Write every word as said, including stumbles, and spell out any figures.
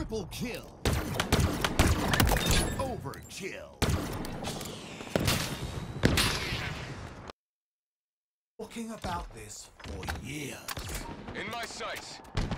Triple kill. Overkill. Talking about this for years. In my sights.